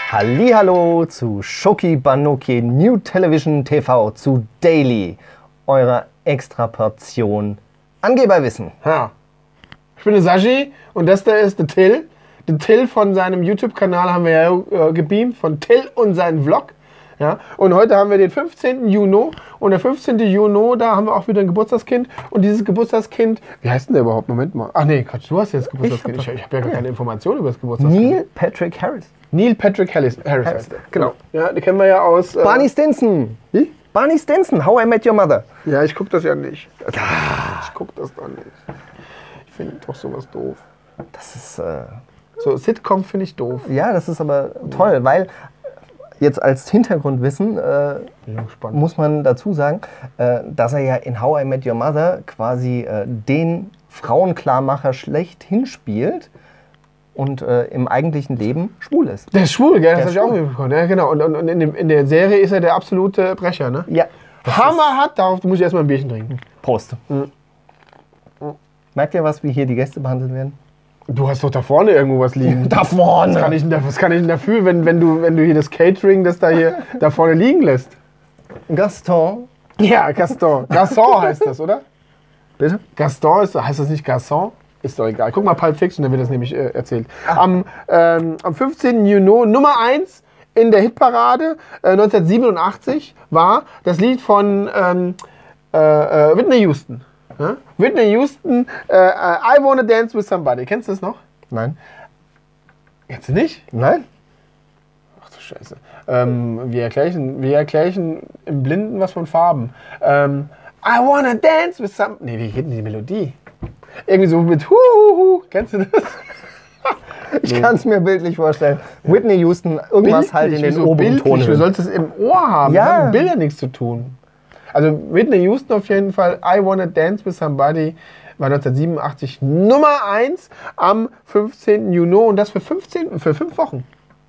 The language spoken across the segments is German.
Hallihallo zu Schoki Banoki New Television TV zu Daily, eurer Extraportion Angeberwissen. Ja. Ich bin der Sashi und das da ist der Till. Den Till von seinem YouTube-Kanal haben wir ja gebeamt, von Till und seinen Vlog. Ja, und heute haben wir den 15. Juni und der 15. Juni, da haben wir auch wieder ein Geburtstagskind. Und dieses Geburtstagskind, wie heißt denn der überhaupt? Moment mal. Ach nee, Quatsch, du hast jetzt Geburtstagskind. Ich habe ja gar keine Informationen über das Geburtstagskind. Neil Patrick Harris. Neil Patrick Harris heißt der. Genau. Ja, den kennen wir ja aus... Barney Stinson. Wie? Barney Stinson, How I Met Your Mother. Ja, ich gucke das ja nicht. Ich gucke das doch nicht. Ich finde doch sowas doof. Das ist... So, Sitcom finde ich doof. Ja, das ist aber toll, weil... Jetzt als Hintergrundwissen muss man dazu sagen, dass er ja in How I Met Your Mother quasi den Frauenklarmacher schlechthin spielt und im eigentlichen Leben schwul ist. Der ist schwul, gell? Das habe ich auch mitbekommen. Ja, genau. Und in der Serie ist er der absolute Brecher, ne? Ja. Hammerhart, darauf muss ich erstmal ein Bierchen trinken. Prost. Merkt ihr was, wie hier die Gäste behandelt werden? Du hast doch da vorne irgendwo was liegen. Da vorne! Was kann ich denn dafür, wenn du hier das Catering, das da hier da vorne liegen lässt? Gaston. Ja, Gaston. Gaston heißt das, oder? Bitte? Gaston heißt das nicht Gaston? Ist doch egal. Guck mal Pulp Fiction, da wird das nämlich erzählt. Am 15. Juni, Nummer 1 in der Hitparade 1987 war das Lied von Whitney Houston. Ja? Whitney Houston, I Wanna Dance With Somebody. Kennst du das noch? Nein. Kennst du nicht? Nein? Ach du Scheiße. Wir erklären im Blinden was von Farben. I Wanna Dance With Somebody. Nee, wie geht denn die Melodie? Irgendwie so mit Huhuhu. Kennst du das? Ich kann es mir bildlich vorstellen. Whitney Houston, irgendwas halt in den oberen Ton. Du sollst es im Ohr haben. Ja. Das hat mit Bildern nichts zu tun. Also Whitney Houston auf jeden Fall, I Wanna Dance With Somebody war 1987 Nummer 1 am 15. Juni und das für 5 Wochen.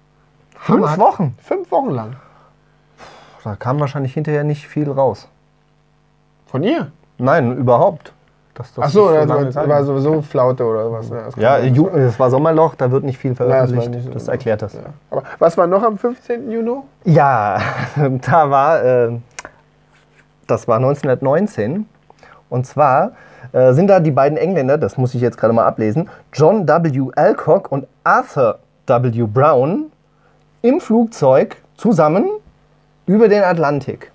5 Wochen? 5 Wochen lang. Da kam wahrscheinlich hinterher nicht viel raus. Von ihr? Nein, überhaupt. Ach so, das war sowieso Flaute oder was. Ja, es war Sommerloch, da wird nicht viel veröffentlicht. Ja, das erklärt das. Ja. Aber was war noch am 15. Juni? Ja, da war... Das war 1919 und zwar sind da die beiden Engländer, das muss ich jetzt gerade mal ablesen, John W. Alcock und Arthur W. Brown im Flugzeug zusammen über den Atlantik.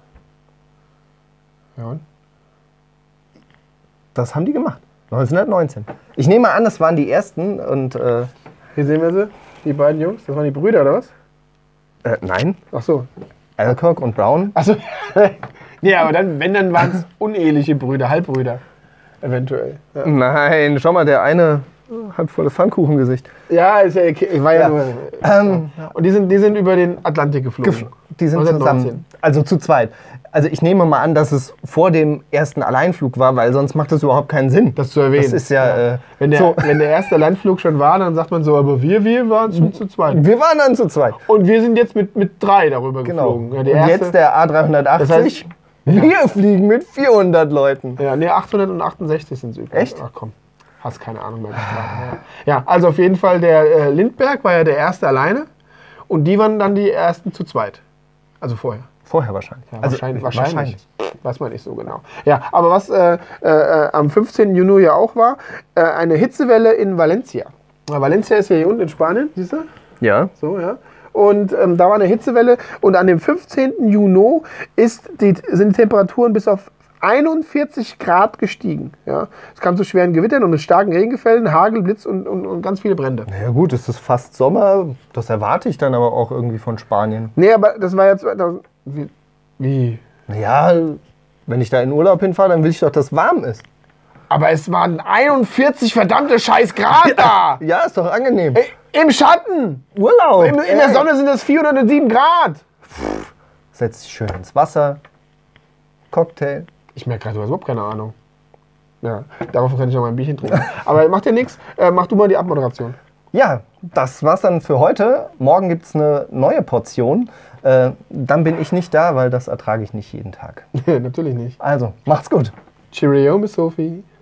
Ja, und? Das haben die gemacht, 1919. Ich nehme mal an, das waren die ersten und... Hier sehen wir sie, die beiden Jungs, das waren die Brüder oder was? Nein. Ach so. Alcock und Brown. Ach so. Ja, aber dann waren es uneheliche Brüder, Halbbrüder, eventuell. Ja. Nein, schau mal, der eine hat voll das Pfannkuchengesicht. Ja, ist ja okay. War ja nur. Und die sind über den Atlantik geflogen. Die sind 1919. zusammen, also zu zweit. Also ich nehme mal an, dass es vor dem ersten Alleinflug war, weil sonst macht das überhaupt keinen Sinn. Das zu erwähnen. Das ist ja, wenn der erste Alleinflug schon war, dann sagt man so, aber wir waren schon zu zweit. Wir waren dann zu zweit. Und wir sind jetzt mit 3 darüber geflogen. Ja, und jetzt der A380. Das heißt, wir fliegen mit 400 Leuten. Ja, nee, 868 sind es übrigens. Echt? Ach komm, hast keine Ahnung mehr. Ja, also auf jeden Fall der Lindbergh war ja der erste alleine und die waren dann die ersten zu zweit. Also vorher. Vorher wahrscheinlich. Ja, also wahrscheinlich. Weiß man nicht so genau. Ja, aber was am 15. Juni ja auch war, eine Hitzewelle in Valencia. Valencia ist ja hier unten in Spanien, siehst du? Ja. So, ja. Und da war eine Hitzewelle und an dem 15. Juni sind die Temperaturen bis auf 41 Grad gestiegen. Ja. Es kam zu schweren Gewittern und starken Regenfällen, Hagel, Blitz und ganz viele Brände. Ja gut, es ist fast Sommer, das erwarte ich dann aber auch irgendwie von Spanien. Nee, aber das war jetzt... Wie? Ja, wenn ich da in Urlaub hinfahre, dann will ich doch, dass es warm ist. Aber es waren 41 verdammte scheiß Grad da! Ja, ist doch angenehm. Im Schatten! Urlaub! In der Sonne sind es 407 Grad! Setz dich schön ins Wasser. Cocktail. Ich merke gerade, du hast überhaupt keine Ahnung. Ja, darauf kann ich noch mal ein Bierchen trinken. Aber macht ja nichts. Mach du mal die Abmoderation. Ja, das war's dann für heute. Morgen gibt's eine neue Portion. Dann bin ich nicht da, weil das ertrage ich nicht jeden Tag. Natürlich nicht. Also, macht's gut. Cheerio, Miss Sophie.